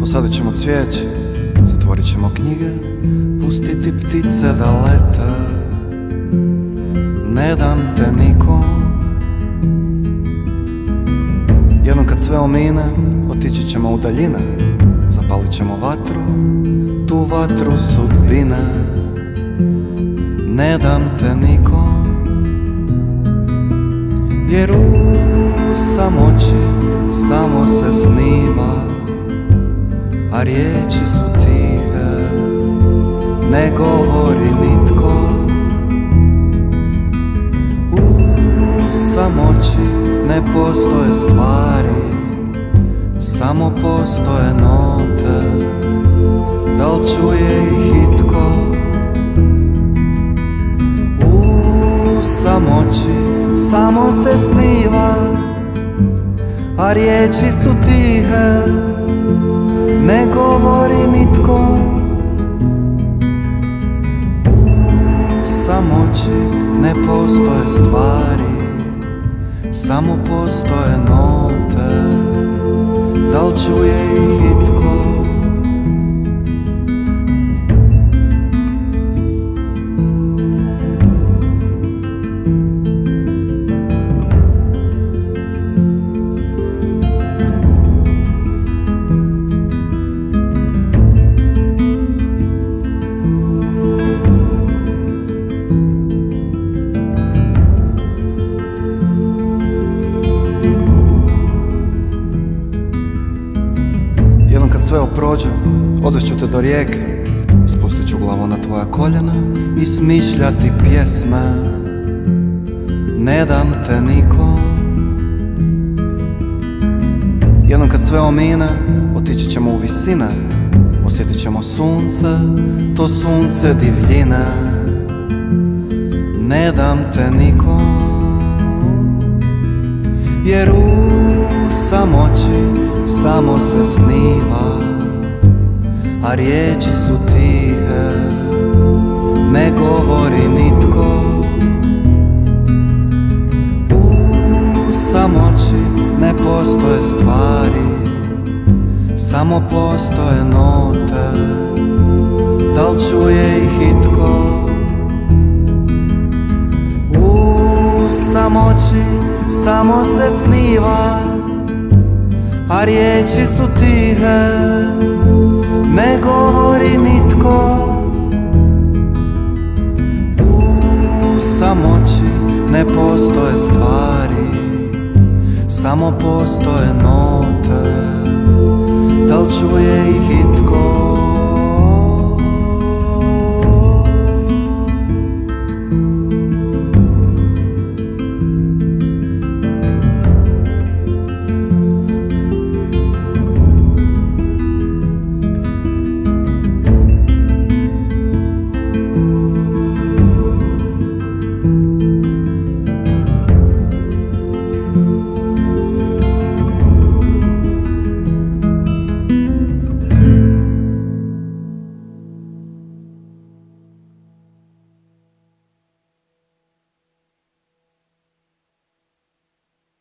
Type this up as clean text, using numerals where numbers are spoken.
Posadit ćemo cvijeće, zatvorit ćemo knjige, pustiti ptice da lete. Ne dam te nikom. Jednom kad sve omine, otići ćemo u daljine, zapalit ćemo vatru, tu vatru sudbine. Ne dam te nikom, jer u samoći samo se sniva, a riječi su tihe, ne govori nitko. U samoći ne postoje stvari, samo postoje note, da li čuje ih itko? U samoći samo se sniva, a riječi su tihe, ne govori nitko. U samoći ne postoje stvari, samo postoje note, da li čuje ih itko? Kad sve prođe, odvešću te do rijeke, spustit ću glavu na tvoja koljena i smišljati pjesme. Ne dam te nikom. Jednom kad sve omine, otići ćemo u visine, osjetit ćemo sunce, to sunce divljine. Ne dam te nikom, jer u samoći samo se sniva, a riječi su tihe, ne govori nitko. U samoći ne postoje stvari, samo postoje note, da li čuje ih itko? U samoći samo se sniva, a riječi su tihe,